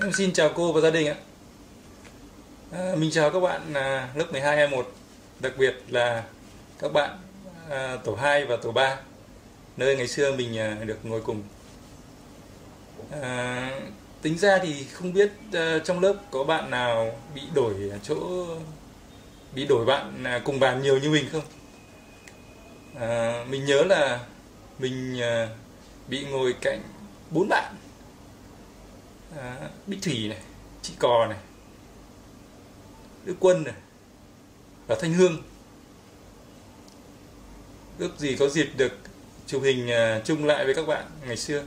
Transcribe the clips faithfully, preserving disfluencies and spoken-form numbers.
Em xin chào cô và gia đình ạ. À, mình chào các bạn à, lớp mười hai e một, đặc biệt là các bạn à, tổ hai và tổ ba, nơi ngày xưa mình à, được ngồi cùng. À, tính ra thì không biết à, trong lớp có bạn nào bị đổi chỗ bị đổi bạn à, cùng bàn nhiều như mình không? À, mình nhớ là mình à, bị ngồi cạnh bốn bạn, à, Bích Thủy này, chị Cò này, Đức Quân này và Thanh Hương. Ước gì có dịp được chụp hình à, chung lại với các bạn ngày xưa.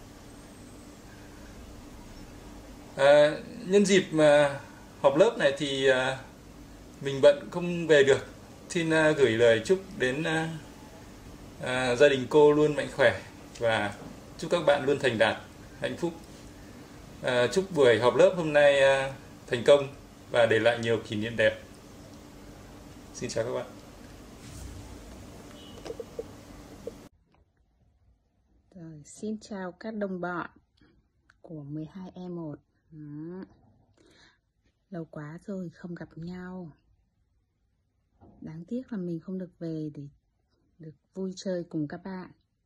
À, nhân dịp mà họp lớp này thì à, mình bận không về được. Xin à, gửi lời chúc đến à, à, gia đình cô luôn mạnh khỏe và chúc các bạn luôn thành đạt, hạnh phúc. À, chúc buổi họp lớp hôm nay à, thành công và để lại nhiều kỷ niệm đẹp. Xin chào các bạn. Rồi, xin chào các đồng bọn của mười hai e một. Đó. Lâu quá rồi không gặp nhau. Đáng tiếc là mình không được về để được vui chơi cùng các bạn.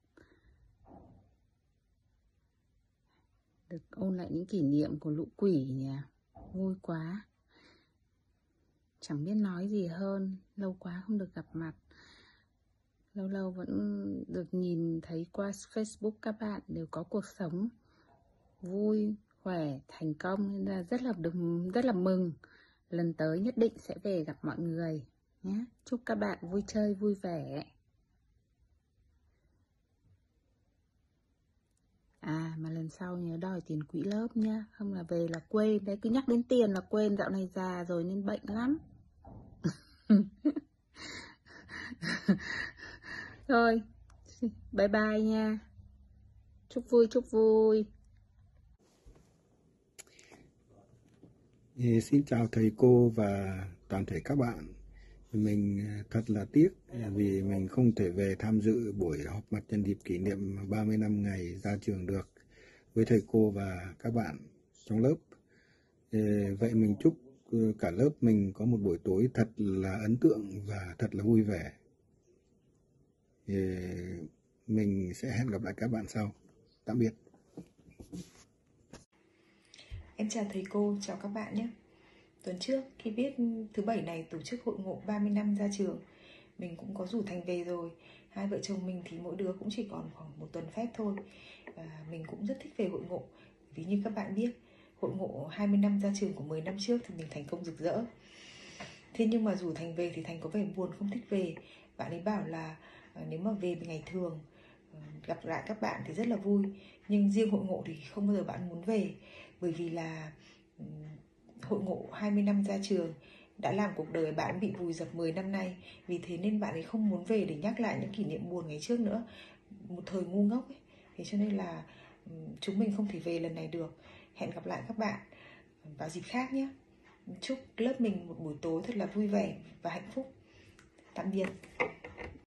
Được ôn lại những kỷ niệm của lũ quỷ nhỉ. Vui quá. Chẳng biết nói gì hơn. Lâu quá không được gặp mặt. Lâu lâu vẫn được nhìn thấy qua Facebook các bạn đều có cuộc sống vui, khỏe, thành công, nên là rất là đừng, rất là mừng. Lần tới nhất định sẽ về gặp mọi người nhé. Chúc các bạn vui chơi vui vẻ. À mà lần sau nhớ đòi tiền quỹ lớp nhá, không là về là quên. Đấy, cứ nhắc đến tiền là quên, dạo này già rồi nên bệnh lắm. Thôi, bye bye nha. Chúc vui, chúc vui. Xin chào thầy cô và toàn thể các bạn. Mình thật là tiếc vì mình không thể về tham dự buổi họp mặt nhân dịp kỷ niệm ba mươi năm ngày ra trường được với thầy cô và các bạn trong lớp. Vậy mình chúc cả lớp mình có một buổi tối thật là ấn tượng và thật là vui vẻ. Mình sẽ hẹn gặp lại các bạn sau. Tạm biệt. Em chào thầy cô, chào các bạn nhé. Tuần trước khi biết thứ bảy này tổ chức hội ngộ ba mươi năm ra trường, mình cũng có rủ Thành về rồi. Hai vợ chồng mình thì mỗi đứa cũng chỉ còn khoảng một tuần phép thôi. Và mình cũng rất thích về hội ngộ. Vì như các bạn biết, hội ngộ hai mươi năm ra trường của mười năm trước thì mình thành công rực rỡ. Thế nhưng mà rủ Thành về thì Thành có vẻ buồn, không thích về. Bạn ấy bảo là nếu mà về ngày thường gặp lại các bạn thì rất là vui, nhưng riêng hội ngộ thì không bao giờ bạn muốn về. Bởi vì là hội ngộ hai mươi năm ra trường đã làm cuộc đời bạn bị vùi dập mười năm nay. Vì thế nên bạn ấy không muốn về để nhắc lại những kỷ niệm buồn ngày trước nữa. Một thời ngu ngốc ấy. Thế cho nên là chúng mình không thể về lần này được. Hẹn gặp lại các bạn vào dịp khác nhé. Chúc lớp mình một buổi tối thật là vui vẻ và hạnh phúc. Tạm biệt.